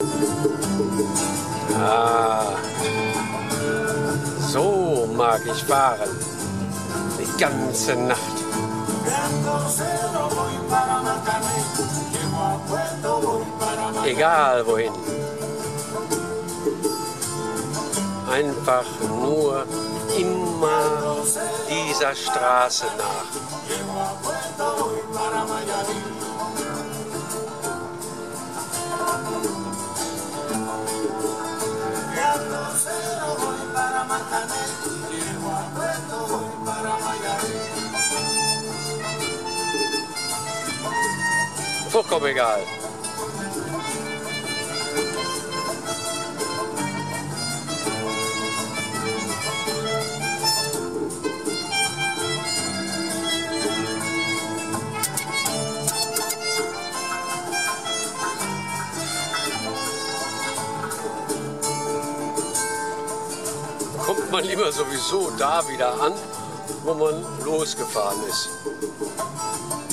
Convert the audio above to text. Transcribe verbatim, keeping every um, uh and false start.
Ah, so mag ich fahren, die ganze Nacht. Egal wohin. Einfach nur immer dieser Straße nach. Vollkommen egal. Kommt man lieber sowieso da wieder an, wo man losgefahren ist.